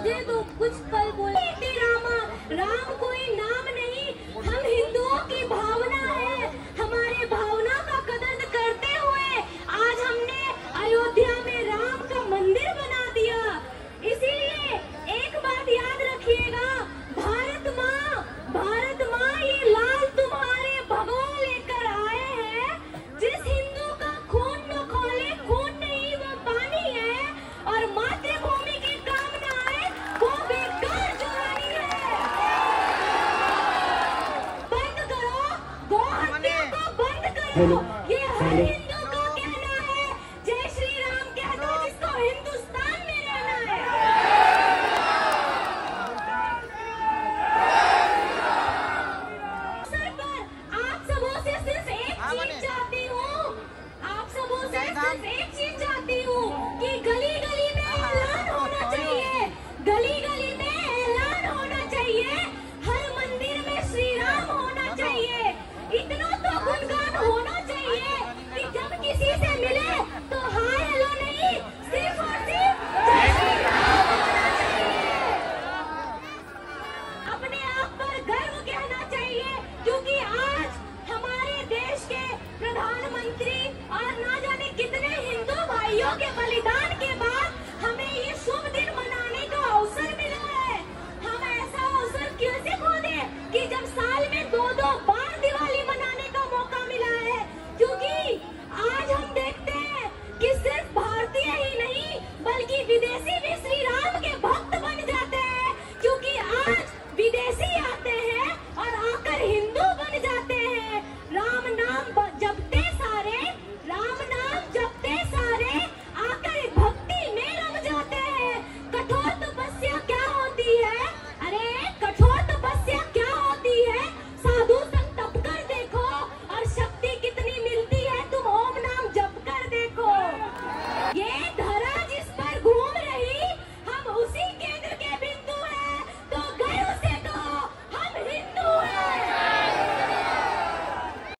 मुझे तो कुछ पल बोले। रामा, राम कोई नाम नहीं, हम हिंदुओं की भावना है। हमारे भावना का कदर करते हुए आज हमने अयोध्या में राम का मंदिर बना दिया। इसीलिए एक बात याद रखिएगा, भारत माँ ये लाल तुम्हारे भगवा लेकर आए हैं। जिस हिंदू का खून न खौले, खून नहीं वो पानी है, और मातृभूमि के काम न आए वो बेकार जुबानी है। बंद करो, गौ हत्या को बंद करो। ये हर